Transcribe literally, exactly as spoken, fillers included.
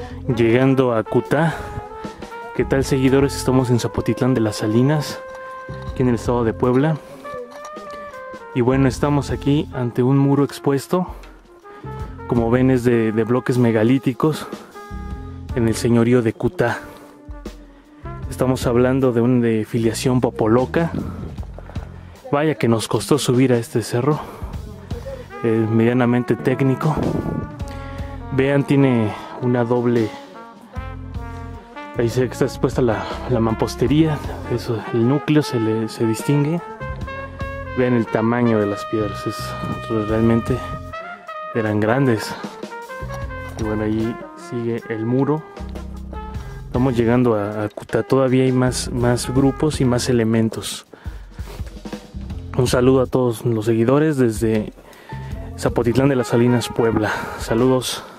llegando a Cutá. ¿Qué tal, seguidores? Estamos en Zapotitlán de las Salinas, aquí en el estado de Puebla. Y bueno, estamos aquí ante un muro expuesto, como ven es de, de bloques megalíticos, en el señorío de Cutá. Estamos hablando de una de filiación popoloca. Vaya que nos costó subir a este cerro, eh, medianamente técnico. Vean, tiene una doble, ahí se está expuesta la, la mampostería, eso, el núcleo se, le, se distingue. Vean el tamaño de las piedras, es, realmente eran grandes. Y bueno, ahí sigue el muro. Estamos llegando a, a Cutá, todavía hay más, más grupos y más elementos. Un saludo a todos los seguidores desde Zapotitlán de las Salinas, Puebla. Saludos.